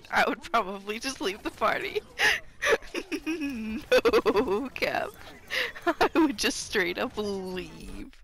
I would probably just leave the party. No cap. I would just straight up leave.